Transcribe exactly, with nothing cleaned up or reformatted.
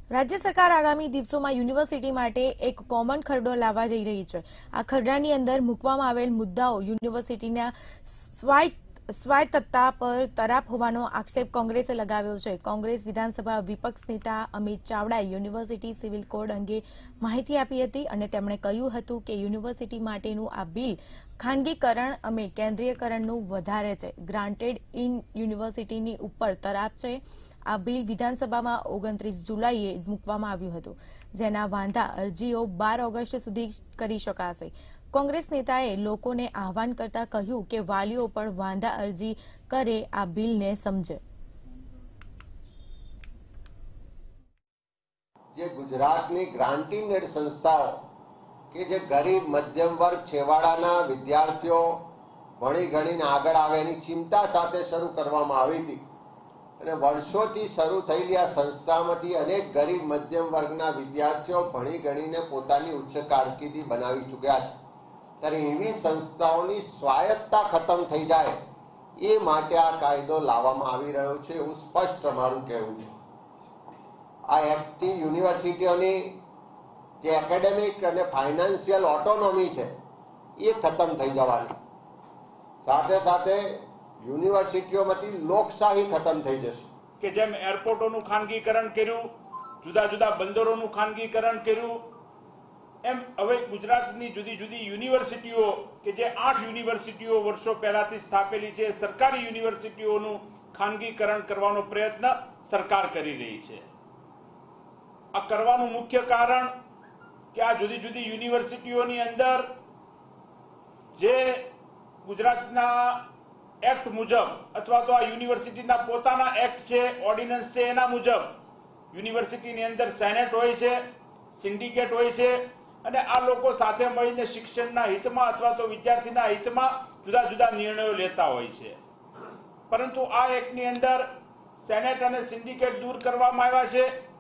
राज्य सरकार आगामी दिवसों में यूनिवर्सिटी माटे एक कॉमन खरडो लाववा जई रही है। आ खरडानी अंदर मूकवामां आवेल मुद्दाओ यूनिवर्सिटीना स्वायत्त स्वायत्तता पर तराप होवानो आक्षेप कांग्रेसे लगाव्यो छे। कांग्रेस विधानसभा विपक्ष नेता अमित चावड़ाए यूनिवर्सिटी सिविल कोड अंगे माहिती आपी हती अने તેમણે કહ્યું હતું કે યુનિવર્સિટી માટેનું આ બિલ ખાનગીકરણ અમે કેન્દ્રીયકરણનું વધારે છે। ગ્રાન્ટેડ ઇન યુનિવર્સિટીની ઉપર તરાપ છે। આ બિલ વિધાનસભામાં ઓગણત્રીસ જુલાઈએ મૂકવામાં આવ્યું હતું, જેના વાંધા અરજીઓ બાર ઓગસ્ટ સુધી કરી શકાશે। कांग्रेस नेताए लोकोने आह्वान करता कह્યું કે વાલીઓ પણ વાંધા અરજી કરે, આ બિલને સમજે। જે ગુજરાતની ગ્રાન્ટિંગ એડ સંસ્થાઓ કે જે ગરીબ મધ્યમ વર્ગ છેવાડાના વિદ્યાર્થીઓ ભણી ગણીને આગળ આવે એની ચિંતા સાથે શરૂ કરવામાં આવી હતી અને વર્ષોથી શરૂ થયેલી આ સંસ્થામાંથી અનેક ગરીબ મધ્યમ વર્ગના વિદ્યાર્થીઓ ભણી ગણીને પોતાની ઉચ્ચ કારકિર્દી બનાવી ચૂક્યા છે। ત્યારે એવી સંસ્થાઓની સ્વાયત્તતા ખતમ થઈ જાય એ માટે આ કાયદો લાવવામાં આવી રહ્યો છે એવું સ્પષ્ટ અમારું કહેવું છે। આ એક્ટથી યુનિવર્સિટીઓની જે એકેડેમિક અને ફાઇનાન્શિયલ ઓટોનોમી છે એ ખતમ થઈ જવાની સાથે સાથે યુનિવર્સિટીઓમાંથી લોકશાહી ખતમ થઈ જશે। કે જેમ એરપોર્ટોનું ખાનગીકરણ કર્યું, જુદા જુદા બંદરોનું ખાનગીકરણ કર્યું, એમ હવે ગુજરાતની જુદી જુદી યુનિવર્સિટીઓ કે જે આઠ યુનિવર્સિટીઓ વર્ષો પહેલાથી સ્થાપેલી છે, સરકારી યુનિવર્સિટીઓનું ખાનગીકરણ કરવાનો પ્રયત્ન સરકાર કરી રહી છે। આ કરવાનું મુખ્ય કારણ કે આ જુદી જુદી યુનિવર્સિટીઓની અંદર જે ગુજરાતના एक्ट मुजब अथवा तो आ यूनिवर्सिटीना पोताना एक्ट छे, ऑर्डिनन्स छे, एना मुजब यूनिवर्सिटीनी अंदर सेनेट होय छे, सिंडिकेट होय छे अने आ लोको साथे मळीने शिक्षणना हितमां अथवा तो विद्यार्थीना हितमां जुदा जुदा निर्णयो लेता होय छे। परंतु आ एक्टनी अंदर सेनेट अने सिंडिकेट दूर करवामां आव्या छे।